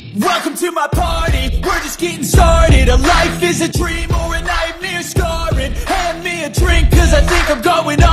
Welcome to my party, we're just getting started. A life is a dream or a nightmare scarring. Hand me a drink, cause I think I'm going